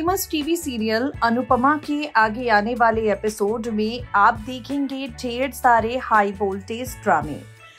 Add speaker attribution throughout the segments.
Speaker 1: Famous TV serial Anupama के आगे आने वाले एपिसोड में आप देखेंगे ढेर सारे हाई वोल्टेज ड्रामे।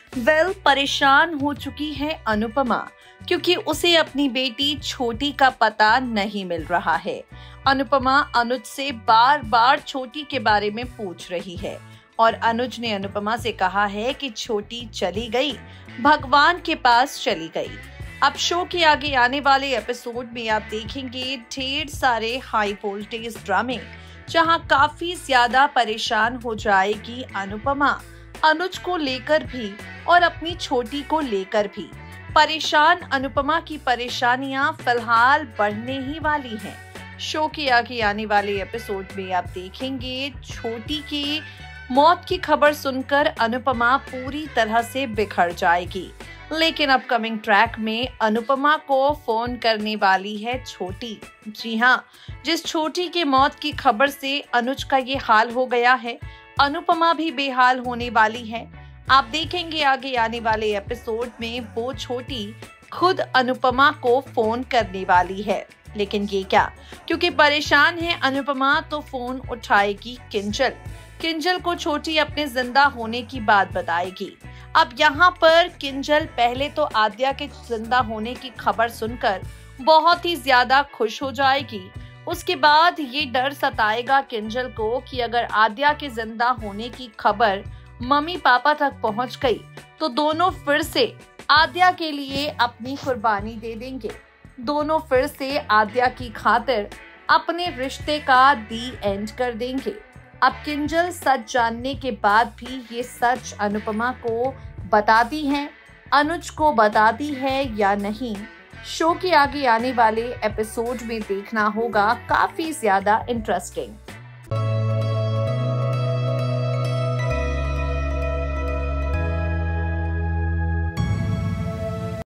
Speaker 1: परेशान हो चुकी है अनुपमा क्योंकि उसे अपनी बेटी छोटी का पता नहीं मिल रहा है। अनुपमा अनुज से बार बार छोटी के बारे में पूछ रही है और अनुज ने अनुपमा से कहा है कि छोटी चली गई, भगवान के पास चली गई। अब शो के आगे आने वाले एपिसोड में आप देखेंगे ढेर सारे हाई वोल्टेज ड्रामे, जहां काफी ज्यादा परेशान हो जाएगी अनुपमा, अनुज को लेकर भी और अपनी छोटी को लेकर भी। परेशान अनुपमा की परेशानियां फिलहाल बढ़ने ही वाली हैं। शो के आगे आने वाले एपिसोड में आप देखेंगे छोटी की मौत की खबर सुनकर अनुपमा पूरी तरह से बिखर जाएगी, लेकिन अपकमिंग ट्रैक में अनुपमा को फोन करने वाली है छोटी। जी हाँ, जिस छोटी के मौत की खबर से अनुज का ये हाल हो गया है, अनुपमा भी बेहाल होने वाली है। आप देखेंगे आगे आने वाले एपिसोड में वो छोटी खुद अनुपमा को फोन करने वाली है। लेकिन ये क्या, क्योंकि परेशान है अनुपमा तो फोन उठाएगी किंजल। किंजल को छोटी अपने जिंदा होने की बात बताएगी। अब यहाँ पर किंजल पहले तो आद्या के जिंदा होने की खबर सुनकर बहुत ही ज्यादा खुश हो जाएगी। उसके बाद ये डर सताएगा किंजल को कि अगर आद्या के जिंदा होने की खबर मम्मी पापा तक पहुंच गई तो दोनों फिर से आद्या के लिए अपनी कुर्बानी दे देंगे। दोनों फिर से आद्या की खातिर अपने रिश्ते का दी एंड कर देंगे। अब किंजल सच जानने के बाद भी ये सच अनुपमा को बताती है, अनुज को बताती है या नहीं, शो के आगे आने वाले एपिसोड में देखना होगा। काफी ज्यादा इंटरेस्टिंग।